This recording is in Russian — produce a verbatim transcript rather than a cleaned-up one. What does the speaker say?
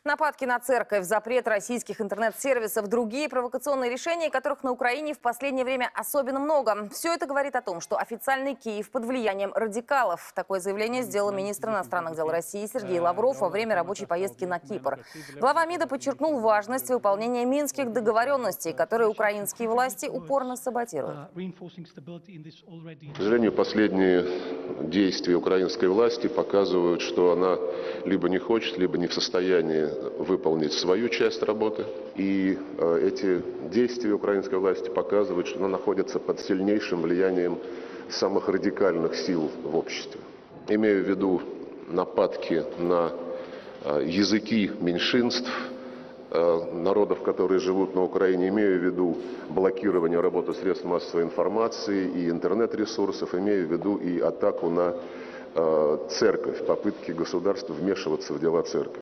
Нападки на церковь, запрет российских интернет-сервисов, другие провокационные решения, которых на Украине в последнее время особенно много. Все это говорит о том, что официальный Киев под влиянием радикалов. Такое заявление сделал министр иностранных дел России Сергей Лавров во время рабочей поездки на Кипр. Глава МИДа подчеркнул важность выполнения минских договоренностей, которые украинские власти упорно саботируют. К сожалению, последние действия украинской власти показывают, что она либо не хочет, либо не в состоянии выполнить свою часть работы. И э, эти действия украинской власти показывают, что она находится под сильнейшим влиянием самых радикальных сил в обществе. Имею в виду нападки на э, языки меньшинств, э, народов, которые живут на Украине, имею в виду блокирование работы средств массовой информации и интернет-ресурсов, имею в виду и атаку на э, церковь, попытки государства вмешиваться в дела церкви.